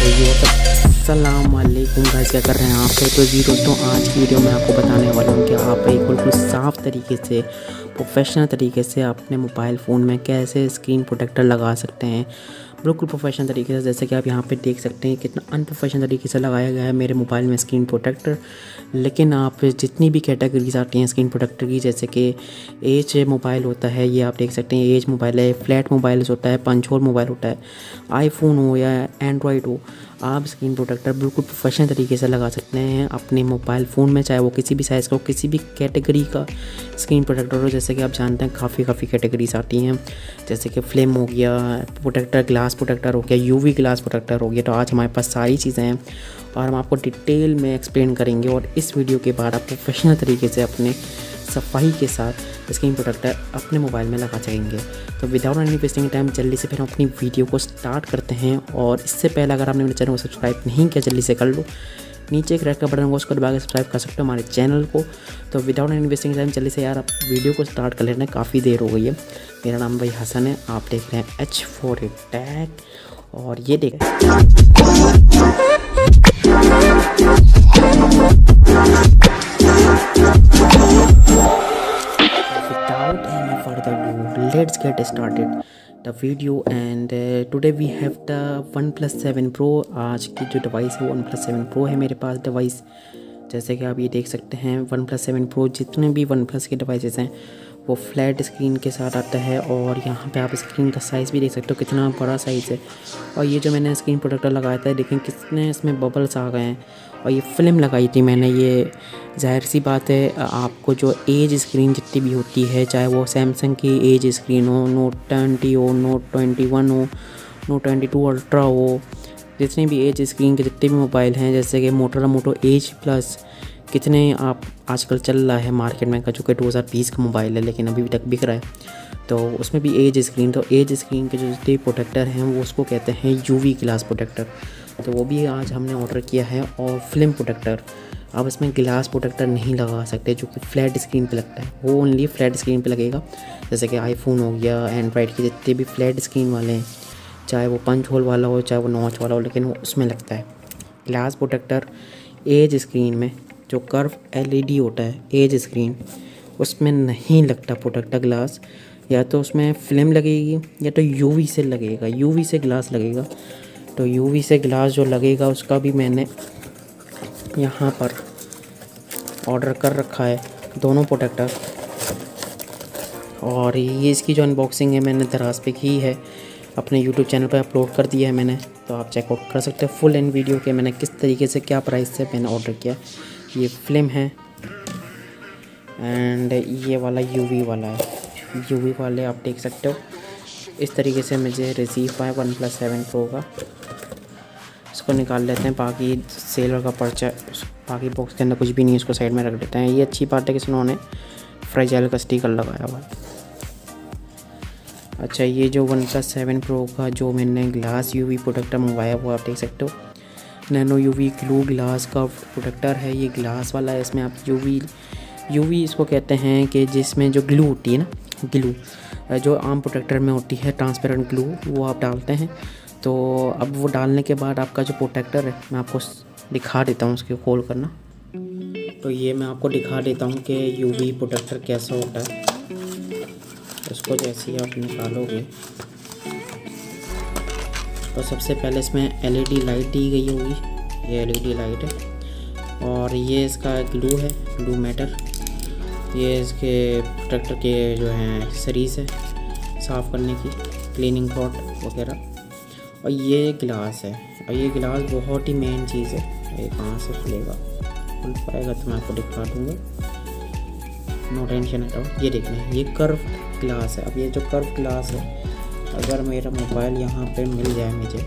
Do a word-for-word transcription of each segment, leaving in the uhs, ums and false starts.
अस्सलाम वालेकुम गाइस, क्या कर रहे हैं आप? तो जी दोस्तों, आज की वीडियो में आपको बताने वाला हूँ कि आप एक बिल्कुल साफ़ तरीके से, प्रोफेशनल तरीके से अपने मोबाइल फ़ोन में कैसे स्क्रीन प्रोटेक्टर लगा सकते हैं। बिल्कुल प्रोफेशनल तरीके से, जैसे कि आप यहाँ पे देख सकते हैं कितना अनप्रोफेशनल तरीके से लगाया गया है मेरे मोबाइल में स्क्रीन प्रोटेक्टर। लेकिन आप जितनी भी कैटेगरीज आती हैं स्क्रीन प्रोटेक्टर की, जैसे कि एज मोबाइल होता है, ये आप देख सकते हैं एज मोबाइल है, फ्लैट मोबाइल्स होता है, पंच होल मोबाइल होता है, आईफोन हो या एंड्रॉयड हो, आप स्क्रीन प्रोटेक्टर बिल्कुल प्रोफेशनल तरीके से लगा सकते हैं अपने मोबाइल फ़ोन में, चाहे वो किसी भी साइज़ का हो, किसी भी कैटेगरी का स्क्रीन प्रोटेक्टर हो। जैसे कि आप जानते हैं काफ़ी काफ़ी कैटेगरीज आती हैं, जैसे कि फ्लेम हो गया प्रोटेक्टर, ग्लास प्रोटेक्टर हो गया, यूवी ग्लास प्रोटेक्टर हो गया। तो आज हमारे पास सारी चीज़ें हैं और हम आपको डिटेल में एक्सप्लेन करेंगे, और इस वीडियो के बाद आप प्रोफेशनल तरीके से अपने सफाई के साथ स्क्रीन प्रोटेक्टर अपने मोबाइल में लगा सकेंगे। तो विदाउट एनी वेस्टिंग टाइम जल्दी से फिर हम अपनी वीडियो को स्टार्ट करते हैं। और इससे पहले अगर आपने मेरे चैनल को सब्सक्राइब नहीं किया, जल्दी से कर लो। नीचे एक रेड का बटन होगा, उसको दबा के सब्सक्राइब कर सकते हो हमारे चैनल को। तो विदाउट एनी वेस्टिंग टाइम जल्दी से यार आप वीडियो को स्टार्ट कर लेना, काफ़ी देर हो गई है। मेरा नाम भाई हसन है, आप देख रहे हैं एच फोर ए टैग, और ये देख let's get started the video and uh, today we have the OnePlus seven Pro। आज की जो डिवाइस है वो OnePlus सेवन Pro है मेरे पास डिवाइस। जैसे कि आप ये देख सकते हैं OnePlus सेवन Pro, जितने भी OnePlus के डिवाइसेस हैं वो फ्लैट स्क्रीन के साथ आता है। और यहाँ पे आप स्क्रीन का साइज़ भी देख सकते हो कितना बड़ा साइज़ है। और ये जो मैंने स्क्रीन प्रोटेक्टर लगाया था, देखें कितने इसमें बबल्स आ गए हैं। और ये फिल्म लगाई थी मैंने, ये जाहिर सी बात है आपको जो एज स्क्रीन जितनी भी होती है, चाहे वो सैमसंग की एज स्क्रीन हो, नोट ट्वेंटी हो, नोट ट्वेंटी वन हो, नोट ट्वेंटी टू अल्ट्रा हो, जितनी भी एज स्क्रीन के जितने भी मोबाइल हैं, जैसे कि मोटोरोला मोटो एज प्लस, कितने आप आजकल चल रहा है मार्केट में का, जो कि दो हज़ार बीस का मोबाइल है लेकिन अभी तक बिक रहा है, तो उसमें भी एज स्क्रीन, तो एज स्क्रीन के जो जितने प्रोटेक्टर हैं वो उसको कहते हैं यूवी ग्लास प्रोटेक्टर। तो वो भी आज हमने ऑर्डर किया है। और फिल्म प्रोटेक्टर, आप इसमें ग्लास प्रोटेक्टर नहीं लगा सकते जो कि फ्लैट स्क्रीन पे लगता है, वो ओनली फ्लैट स्क्रीन पे लगेगा। जैसे कि आईफोन हो गया, एंड्रॉयड के जितने भी फ्लैट स्क्रीन वाले हैं, चाहे वो पंच होल वाला हो चाहे वो नॉच वाला हो, लेकिन वो उसमें लगता है। ग्लास प्रोटेक्टर एज स्क्रीन में जो कर्व एलईडी होता है एज स्क्रीन, उसमें नहीं लगता प्रोटेक्टर ग्लास। या तो उसमें फिल्म लगेगी या तो यूवी से लगेगा, यूवी से ग्लास लगेगा। तो यूवी से ग्लास जो लगेगा उसका भी मैंने यहाँ पर ऑर्डर कर रखा है, दोनों प्रोटेक्टर। और ये इसकी जो अनबॉक्सिंग है मैंने दराज पे की है, अपने यूट्यूब चैनल पर अपलोड कर दिया है मैंने, तो आप चेकआउट कर सकते हैं फुल एंड वीडियो के मैंने किस तरीके से क्या प्राइस से मैंने ऑर्डर किया। ये फिल्म है एंड ये वाला यूवी वाला है, यूवी वाले आप देख सकते हो। इस तरीके से मुझे रिसीव पाया OnePlus सेवन Pro का। इसको निकाल लेते हैं, बाकी सेलर का पर्चा, बाकी बॉक्स के अंदर कुछ भी नहीं है, इसको साइड में रख देते हैं। ये अच्छी बात है कि उन्होंने फ्रेजाइल का स्टिकर लगाया हुआ है। अच्छा, ये जो OnePlus सेवन Pro का जो मैंने ग्लास यूवी प्रोटेक्टर मंगवाया वो आप देख सकते हो, नैनो यूवी ग्लू ग्लास का प्रोटेक्टर है। ये ग्लास वाला है, इसमें आप यूवी यूवी इसको कहते हैं कि जिसमें जो ग्लू होती है ना, ग्लू जो आम प्रोटेक्टर में होती है, ट्रांसपेरेंट ग्लू, वो आप डालते हैं। तो अब वो डालने के बाद आपका जो प्रोटेक्टर है, मैं आपको दिखा देता हूँ उसको खोल करना। तो ये मैं आपको दिखा देता हूँ कि यूवी प्रोटेक्टर कैसा होता है। उसको जैसे ही आप निकालोगे तो सबसे पहले इसमें एलईडी लाइट दी गई होगी, ये एलईडी लाइट है। और ये इसका ग्लू है, ग्लू मैटर, ये इसके प्रोटेक्टर के जो हैं सरीज है साफ़ करने की, क्लीनिंग पॉट वगैरह। और ये ग्लास है, और ये ग्लास बहुत ही मेन चीज़ है। ये कहाँ से खुलेगा, खुल पाएगा तो मैं आपको दिखा दूँगा, नो टेंशन हटाओ। ये देख लें, ये कर्व ग्लास है। अब ये जो कर्व ग्लास है, अगर मेरा मोबाइल यहाँ पे मिल जाए मुझे,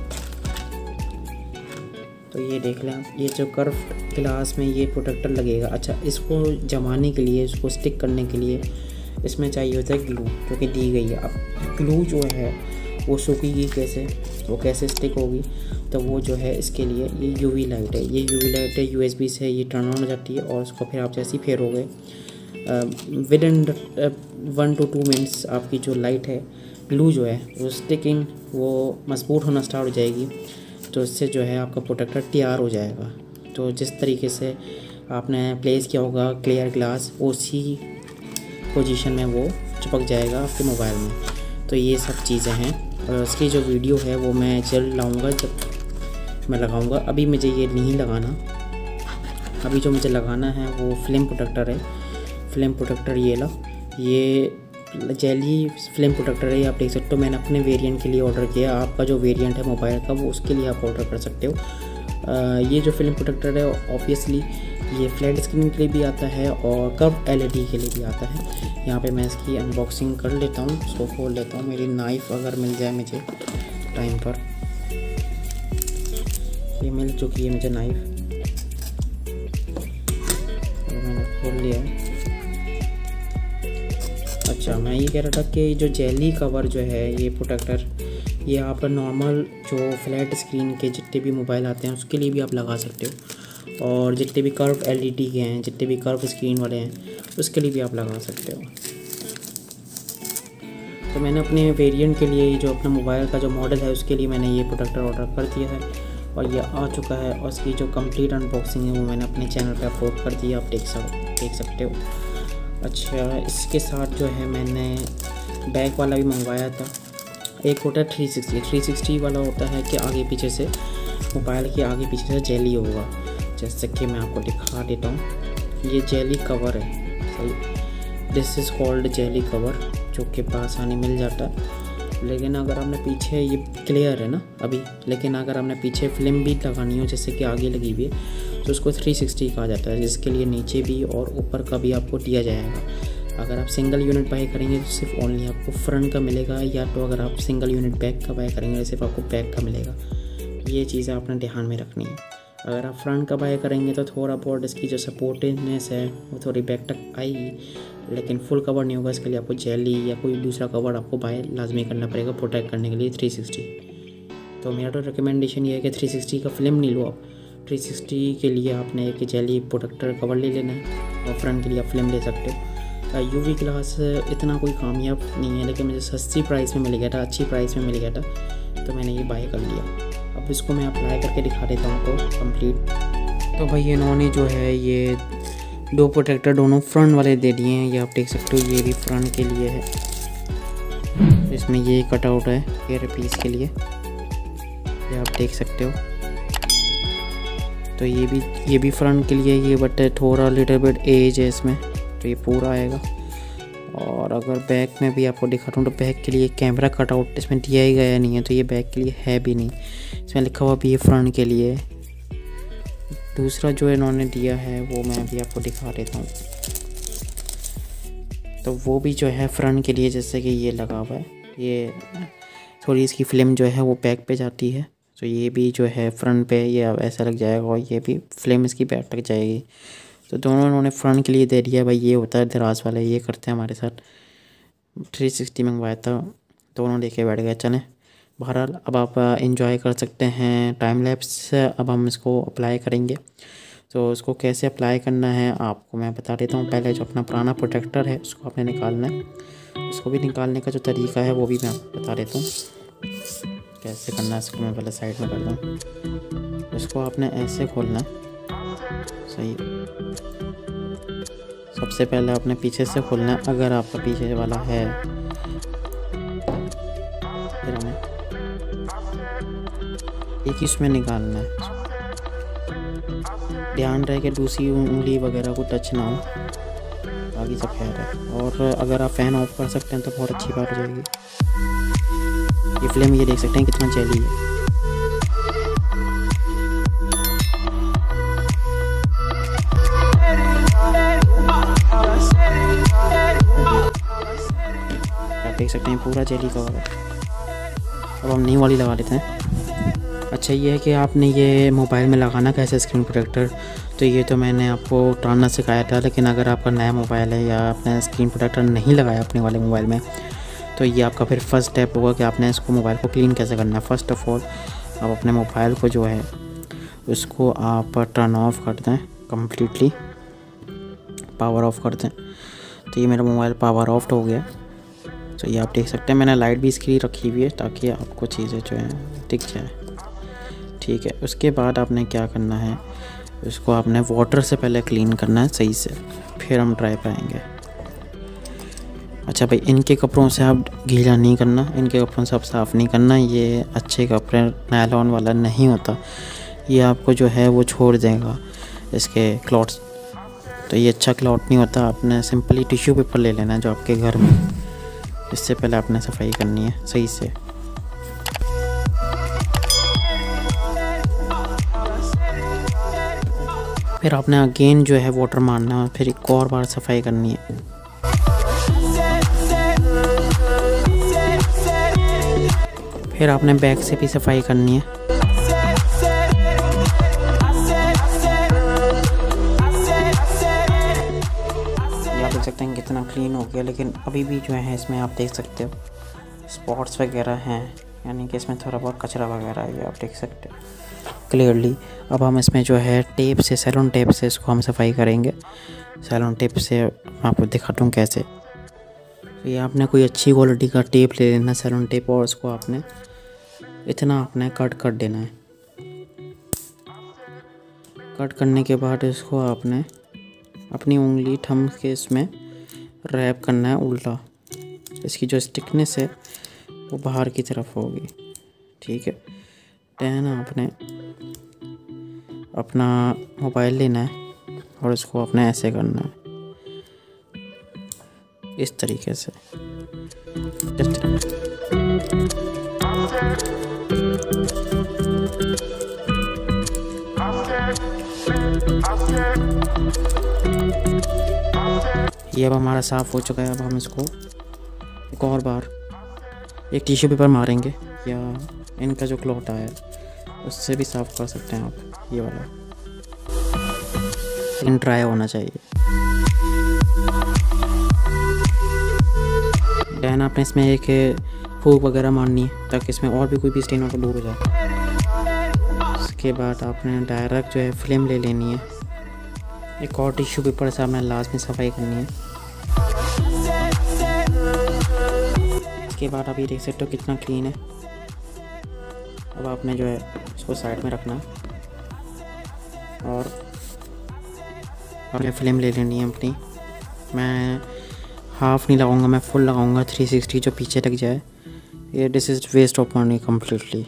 तो ये देख लें, ये जो कर्व ग्लास में ये प्रोटेक्टर लगेगा। अच्छा, इसको जमाने के लिए, इसको स्टिक करने के लिए इसमें चाहिए होता है ग्लू, जो कि दी गई है। अब ग्लू जो है वो सूखेगी कैसे, वो कैसे स्टिक होगी, तो वो जो है इसके लिए ये यूवी लाइट है। ये यूवी लाइट है, यूएसबी से ये टर्न ऑन हो जाती है, और उसको फिर आप जैसे ही फेरोगे within one two two minutes आपकी जो लाइट है, ग्लू जो है वो स्टिकिंग, वो मजबूत होना स्टार्ट हो जाएगी। तो इससे जो है आपका प्रोटेक्टर तैयार हो जाएगा। तो जिस तरीके से आपने प्लेस किया होगा क्लियर ग्लास, उसी पोजीशन में वो चिपक जाएगा आपके मोबाइल में। तो ये सब चीज़ें हैं और उसकी जो वीडियो है वो मैं जल्द लाऊंगा जब मैं लगाऊंगा। अभी मुझे ये नहीं लगाना, अभी जो मुझे लगाना है वो फ्लेम प्रोटेक्टर है। फ्लेम प्रोटेक्टर ये ला, ये जेली फ्लेम प्रोटेक्टर है, ये आप देख सकते हो। मैंने अपने वेरिएंट के लिए ऑर्डर किया, आपका जो वेरिएंट है मोबाइल का वो उसके लिए आप ऑर्डर कर सकते हो। आ, ये जो फिल्म प्रोटेक्टर है ऑब्वियसली ये फ्लैट स्क्रीन के लिए भी आता है और कर्व एलईडी के लिए भी आता है। यहाँ पे मैं इसकी अनबॉक्सिंग कर लेता हूँ, इसको खोल लेता हूँ। मेरी नाइफ़ अगर मिल जाए मुझे टाइम पर, ये मिल चुकी है मुझे नाइफ़, मैंने खोल लिया है। अच्छा, मैं ये कह रहा था कि जो जेली कवर जो है ये प्रोटेक्टर, ये आप नॉर्मल जो फ्लैट स्क्रीन के जितने भी मोबाइल आते हैं उसके लिए भी आप लगा सकते हो, और जितने भी कर्व एलईडी के हैं, जितने भी कर्व स्क्रीन वाले हैं उसके लिए भी आप लगा सकते हो। तो मैंने अपने वेरिएंट के लिए जो अपना मोबाइल का जो मॉडल है उसके लिए मैंने ये प्रोटेक्टर ऑर्डर कर दिया है और ये आ चुका है, और इसकी जो कंप्लीट अनबॉक्सिंग है वो मैंने अपने चैनल पे अपलोड कर दिया, आप देख सक देख सकते हो। अच्छा, इसके साथ जो है मैंने बैक वाला भी मंगवाया था। एक होता है थ्री सिक्सटी थ्री सिक्सटी वाला होता है कि आगे पीछे से मोबाइल के आगे पीछे से जेली होगा, जैसे कि मैं आपको दिखा देता हूँ। ये जेली कवर है, सही, this is called jelly cover, जो कि आसानी मिल जाता है। लेकिन अगर आपने पीछे, ये क्लियर है ना अभी, लेकिन अगर आपने पीछे फिल्म भी लगानी हो जैसे कि आगे लगी हुई है तो उसको थ्री सिक्सटी कहा जाता है, जिसके लिए नीचे भी और ऊपर का भी आपको दिया जाएगा। अगर आप सिंगल यूनिट बाय करेंगे तो सिर्फ ओनली आपको फ्रंट का मिलेगा, या तो अगर आप सिंगल यूनिट बैक का बाय करेंगे तो सिर्फ आपको बैक का मिलेगा। ये चीज़ें आपने ध्यान में रखनी है। अगर आप फ्रंट का बाय करेंगे तो थोड़ा बहुत इसकी जो सपोर्टिवनेस है वो थोड़ी बैक तक आएगी, लेकिन फुल कवर नहीं होगा। इसके लिए आपको जेली या कोई दूसरा कवर आपको बाय लाजमी करना पड़ेगा प्रोटेक्ट करने के लिए थ्री सिक्सटी। तो मेरा तो रिकमेंडेशन ये है कि थ्री सिक्सटी का फिल्म नहीं लो आप, थ्री सिक्सटी के लिए आपने एक जेली प्रोटेक्टर कवर ले लेना है और फ्रंट के लिए आप फिल्म ले सकते हो। यूवी ग्लास इतना कोई कामयाब नहीं है, लेकिन मुझे सस्ती प्राइस में मिल गया था, अच्छी प्राइस में मिल गया था, तो मैंने ये बाय कर लिया। अब इसको मैं अप्लाई करके दिखा देता हूँ आपको कंप्लीट। तो भाई इन्होंने जो है ये दो प्रोटेक्टर दोनों फ्रंट वाले दे दिए हैं, ये आप देख सकते हो। ये भी फ्रंट के लिए है, इसमें ये कटआउट है एयर पीस के लिए, ये आप देख सकते हो। तो ये भी ये भी फ्रंट के लिए ये, बट थोड़ा लिटिल बिट एज है इसमें, तो ये पूरा आएगा। और अगर बैक में भी आपको दिखाता हूँ तो बैक के लिए कैमरा कटआउट इसमें दिया ही गया नहीं है, तो ये बैक के लिए है भी नहीं, इसमें लिखा हुआ भी ये फ्रंट के लिए। दूसरा जो इन्होंने दिया है वो मैं भी आपको दिखा देता हूँ, तो वो भी जो है फ्रंट के लिए, जैसे कि ये लगा हुआ है, ये थोड़ी इसकी फिल्म जो है वो बैक पे जाती है, तो ये भी जो है फ्रंट पे ये ऐसा लग जाएगा, और ये भी फिल्म इसकी बैक तक जाएगी। तो दोनों उन्होंने फ्रंट के लिए दे दिया। भाई ये होता है दराज वाला, ये करते हैं हमारे साथ। थ्री सिक्सटी मंगवाया था, दोनों लेके बैठ गए। चलें, बहरहाल अब आप एंजॉय कर सकते हैं टाइम लैप्स। अब हम इसको अप्लाई करेंगे, तो उसको कैसे अप्लाई करना है आपको मैं बता देता हूँ। पहले जो अपना पुराना प्रोटेक्टर है उसको आपने निकालना है, उसको भी निकालने का जो तरीका है वो भी मैं आपको बता देता हूँ कैसे करना है। इसको मैं पहले साइड में कर दूँ। इसको आपने ऐसे खोलना है, सही। सबसे पहले आपने पीछे से खोलना है, अगर आपका पीछे वाला है। फिर हमें एक इसमें निकालना है, ध्यान रहे कि दूसरी उंगली वगैरह को टच ना हो, बाकी सब खैर है। और अगर आप फ़ैन ऑफ कर सकते हैं तो बहुत अच्छी बात हो जाएगी। ये फ्लेम ये देख सकते हैं कितना जली है। आप देख सकते हैं पूरा जेली कवर है। अब हम नई वाली लगा लेते हैं। अच्छा, ये है कि आपने ये मोबाइल में लगाना कैसे स्क्रीन प्रोटेक्टर, तो ये तो मैंने आपको टालना सिखाया था। लेकिन अगर आपका नया मोबाइल है या आपने स्क्रीन प्रोटेक्टर नहीं लगाया अपने वाले मोबाइल में, तो ये आपका फिर फर्स्ट स्टेप होगा कि आपने इसको मोबाइल को क्लीन कैसे करना है। फ़र्स्ट ऑफ़ ऑल आप अपने मोबाइल को जो है उसको आप टर्न ऑफ कर दें कम्प्लीटली, पावर ऑफ कर दें। तो ये मेरा मोबाइल पावर ऑफ हो गया। तो ये आप देख सकते हैं, मैंने लाइट भी इसकी रखी हुई है ताकि आपको चीज़ें जो हैं दिख जाए। ठीक ठीक है। उसके बाद आपने क्या करना है, इसको आपने वाटर से पहले क्लीन करना है सही से, फिर हम ड्राई पाएंगे। अच्छा भाई, इनके कपड़ों से आप गीला नहीं करना, इनके कपड़ों से आप साफ़ नहीं करना। ये अच्छे कपड़े नायलॉन वाला नहीं होता, ये आपको जो है वो छोड़ देगा इसके क्लॉथ्स, तो ये अच्छा क्लॉथ नहीं होता। आपने सिंपली टिश्यू पेपर ले लेना है जो आपके घर में, इससे पहले आपने सफाई करनी है सही से। फिर आपने अगेन जो है वाटर मारना है, फिर एक और बार सफाई करनी है। फिर आपने बैक से भी सफाई करनी है। ये आप देख सकते हैं कितना क्लीन हो गया, लेकिन अभी भी जो है इसमें आप देख सकते हो स्पॉट्स वगैरह हैं, यानी कि इसमें थोड़ा बहुत कचरा वगैरह है, ये आप देख सकते हो क्लियरली। अब हम इसमें जो है टेप से, सैलून टेप से इसको हम सफाई करेंगे। सैलून टेप से आपको दिखाता हूँ कैसे। तो ये आपने कोई अच्छी क्वालिटी का टेप ले लेना, सैलून टेप, और उसको आपने इतना आपने कट कर देना है। कट करने के बाद इसको आपने अपनी उंगली थंब के इसमें रैप करना है उल्टा। इसकी जो स्टिकनेस है वो बाहर की तरफ होगी, ठीक है। देन आपने अपना मोबाइल लेना है और इसको अपने ऐसे करना है, इस तरीके से। ये अब हमारा साफ़ हो चुका है। अब हम इसको एक और बार एक टिश्यू पेपर मारेंगे, या इनका जो क्लॉथ आया है उससे भी साफ़ कर सकते हैं आप, ये वाला, लेकिन ड्राई होना चाहिए। देन आपने इसमें एक फूक वगैरह मारनी है ताकि इसमें और भी कोई भी स्टेन हो तो दूर हो जाए। उसके बाद आपने डायरेक्ट जो है फिल्म ले लेनी है, एक और टिश्यू पेपर से आपने लास्ट में सफाई करनी है। इसके बाद आप ये देख सकते हो कितना क्लीन है। अब आपने जो है इसको साइड में रखना और आपने फिल्म ले लेनी है अपनी। मैं हाफ़ नहीं लगाऊंगा, मैं फुल लगाऊंगा, थ्री सिक्सटी जो पीछे लग जाए। ये this is waste of money completely.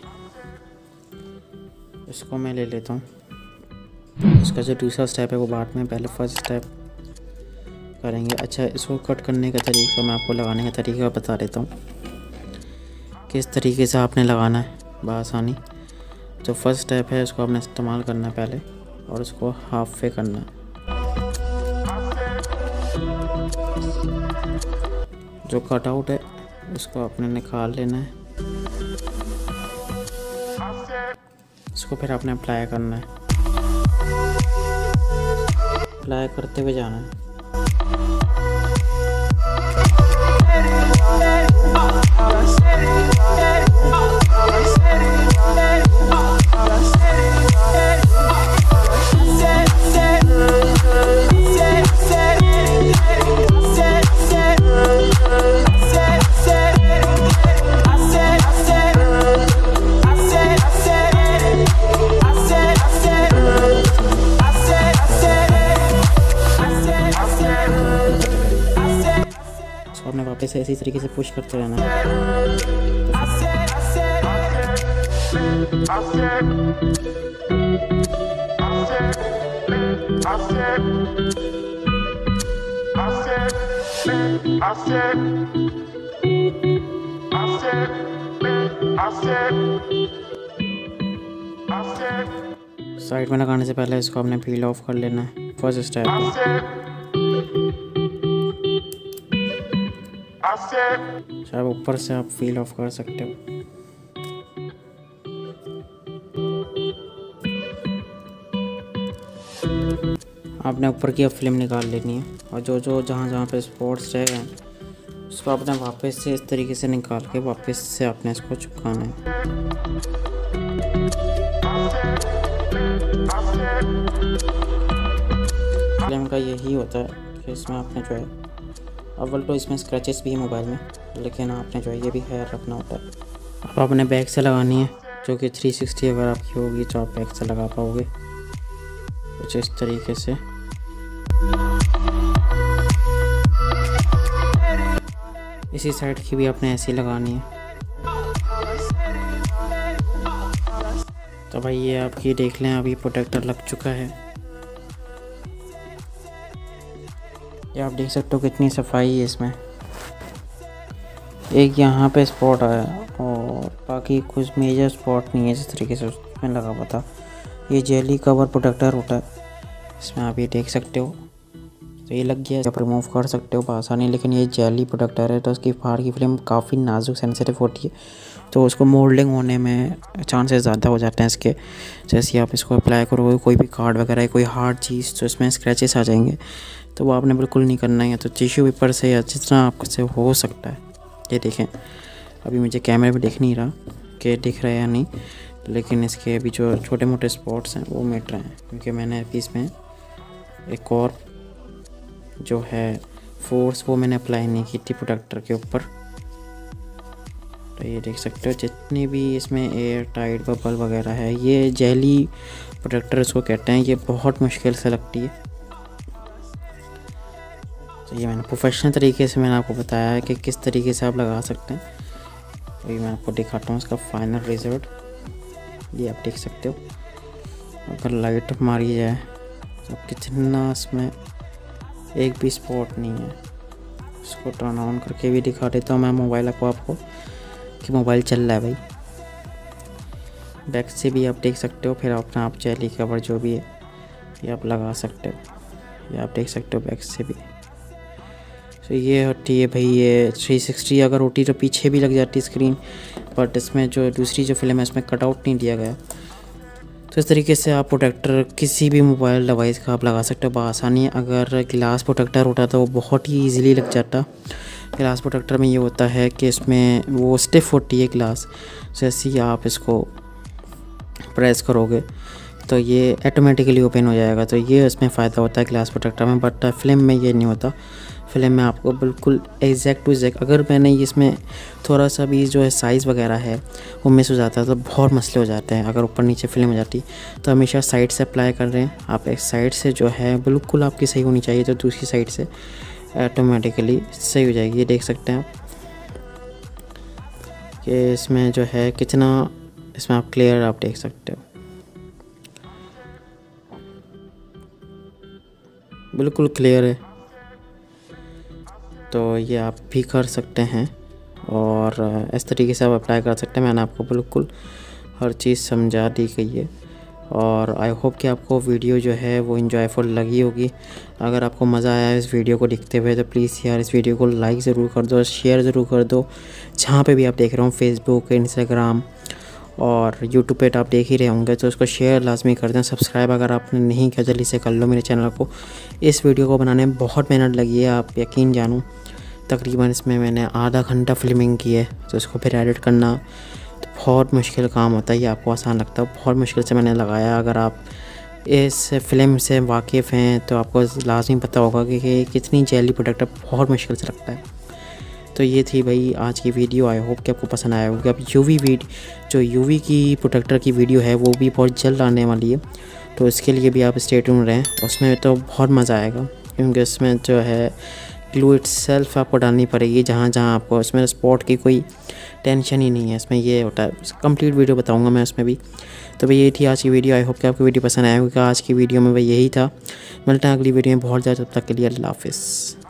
इसको मैं ले लेता हूँ। इसका जो दूसरा स्टेप है वो बाद में, पहले फर्स्ट स्टेप करेंगे। अच्छा, इसको कट करने का तरीका मैं आपको लगाने का तरीका बता देता हूँ, किस तरीके से आपने लगाना है बआसानी। जो फर्स्ट स्टेप है इसको आपने इस्तेमाल करना है पहले, और इसको हाफ पे करना है। जो कटआउट है उसको आपने निकाल लेना है, इसको फिर आपने अप्लाई करना है, अप्लाई करते हुए जाना है। आपने वापस इसी तरीके से पुश करते रहना है। साइड में लगाने से पहले इसको आपने पील ऑफ कर लेना है, फर्स्ट स्टेप है। शायद ऊपर से आप फील ऑफ कर सकते हो। आपने ऊपर की अब फिल्म निकाल लेनी है, और जो जो जहाँ जहाँ पे स्पॉट्स रह गए उसको आपने वापस से इस तरीके से निकाल के वापस से आपने इसको चिपकाना है। फिल्म का यही होता है कि इसमें आपने जो है, अव्वल तो इसमें स्क्रैचेस भी है मोबाइल में, लेकिन आपने जो है ये भी ख्याल रखना होता है। अब आपने बैक से लगानी है, जो कि थ्री सिक्सटी अगर आपकी होगी तो आप बैक से लगा पाओगे कुछ इस तरीके से। इसी साइड की भी आपने ऐसी लगानी है। तो भाई ये आपकी देख लें, अभी प्रोटेक्टर लग चुका है। ये आप देख सकते हो कितनी सफाई है इसमें। एक यहाँ पे स्पॉट आया और बाकी कुछ मेजर स्पॉट नहीं है जिस तरीके से उसमें लगा हुआ था। ये जेली कवर प्रोटेक्टर होता है, इसमें आप ये देख सकते हो। तो ये लग गया, आप रिमूव कर सकते हो आसानी। लेकिन ये जेली प्रोटेक्टर है तो उसकी फार की फिल्म काफ़ी नाजुक सेंसिटिव होती है, तो उसको मोल्डिंग होने में चांसेस ज़्यादा हो जाते हैं इसके। जैसे आप इसको अप्लाई करोगे कोई भी कार्ड वगैरह कोई हार्ड चीज़, तो इसमें स्क्रैचेस आ जाएंगे, तो वो आपने बिल्कुल नहीं करना है। तो टिश्यू पेपर से या जितना आपसे हो सकता है। ये देखें, अभी मुझे कैमरे में दिख नहीं रहा कि दिख रहा है या नहीं, लेकिन इसके अभी जो छोटे मोटे स्पॉट्स हैं वो मिट रहे हैं, क्योंकि मैंने अभी इसमें एक और जो है फोर्स वो मैंने अप्लाई नहीं की थी प्रोटेक्टर के ऊपर। तो ये देख सकते हो जितनी भी इसमें एयर टाइट बबल वगैरह है, ये जेली प्रोटेक्टर इसको कहते हैं। ये बहुत मुश्किल से लगती है। तो ये मैंने प्रोफेशनल तरीके से मैंने आपको बताया है कि किस तरीके से आप लगा सकते हैं। तो ये मैं आपको दिखाता हूँ इसका फाइनल रिज़ल्ट। ये आप देख सकते हो, अगर लाइट मारी जाए तो कितना इसमें एक भी स्पॉट नहीं है। इसको टर्न ऑन करके भी दिखा देता हूँ मैं मोबाइल को आपको कि मोबाइल चल रहा है भाई। बैक से भी आप देख सकते हो, फिर अपना आप जेली कवर जो भी है ये आप लगा सकते हो। ये आप देख सकते हो बैक से भी। तो ये होती है भाई, ये थ्री सिक्सटी अगर होती तो पीछे भी लग जाती स्क्रीन, बट इसमें जो दूसरी जो फिल्म है इसमें कटआउट नहीं दिया गया। तो इस तरीके से आप प्रोटेक्टर किसी भी मोबाइल डिवाइस का आप लगा सकते हो बआसानी। अगर ग्लास प्रोटेक्टर होता तो वो बहुत ही ईजिली लग जाता। ग्लास प्रोटेक्टर में ये होता है कि इसमें वो स्टिफ होती है ग्लास, जैसे ही आप इसको प्रेस करोगे तो ये ऑटोमेटिकली ओपन हो जाएगा। तो ये इसमें फ़ायदा होता है ग्लास प्रोटेक्टर में, बट फिल्म में ये नहीं होता। फिल्म में आपको बिल्कुल एग्जैक्ट टू एग्जैक्ट, अगर मैंने इसमें थोड़ा सा भी जो है साइज़ वगैरह है वो मिस हो जाता है तो बहुत मसले हो जाते हैं। अगर ऊपर नीचे फिल्म हो जाती तो हमेशा साइड से अप्लाई कर रहे हैं आप। एक साइड से जो है बिल्कुल आपकी सही होनी चाहिए, तो दूसरी साइड से ऑटोमेटिकली सही हो जाएगी। ये देख सकते हैं आप कि इसमें जो है कितना इसमें आप क्लियर आप देख सकते हो, बिल्कुल क्लियर है। तो ये आप भी कर सकते हैं और इस तरीके से आप अप्लाई कर सकते हैं। मैंने आपको बिल्कुल हर चीज़ समझा दी गई है और आई होप कि आपको वीडियो जो है वो इंजॉयफुल लगी होगी। अगर आपको मज़ा आया इस वीडियो को देखते हुए तो प्लीज़ यार इस वीडियो को लाइक ज़रूर कर दो, शेयर ज़रूर कर दो। जहाँ पे भी आप देख रहे हो, फेसबुक, इंस्टाग्राम और यूट्यूब पे आप देख ही रहे होंगे, तो उसको शेयर लाजमी कर दें। सब्सक्राइब अगर आपने नहीं किया जल्दी से कर लो मेरे चैनल को। इस वीडियो को बनाने में बहुत मेहनत लगी है, आप यकीन जानो। तकरीबन इसमें मैंने आधा घंटा फिल्मिंग की है, तो इसको फिर एडिट करना तो बहुत मुश्किल काम होता है। ये आपको आसान लगता है, बहुत मुश्किल से मैंने लगाया। अगर आप इस फिल्म से वाकिफ़ हैं तो आपको लाजमी पता होगा कि कितनी जेली प्रोटेक्टर बहुत मुश्किल से लगता है। तो ये थी भाई आज की वीडियो। आई होप कि आपको पसंद आया होगा। अब यूवी वीड जो यूवी की प्रोटेक्टर की वीडियो है वो भी बहुत जल्द आने वाली है, तो इसके लिए भी आप स्टे ट्यून रहें। उसमें तो बहुत मज़ा आएगा, क्योंकि उसमें जो है ग्लू इटसेल्फ आपको डालनी पड़ेगी जहाँ जहाँ आपको। इसमें स्पॉट की कोई टेंशन ही नहीं है, इसमें ये होता है। कंप्लीट वीडियो बताऊँगा मैं उसमें भी। तो भाई ये थी आज की वीडियो। आई होप कि आपको वीडियो पसंद आया होगा। आज की वीडियो में भाई यही था। मिलते हैं अगली वीडियो में बहुत ज़्यादा, तब तक के लिए अल्लाह हाफ़िज़।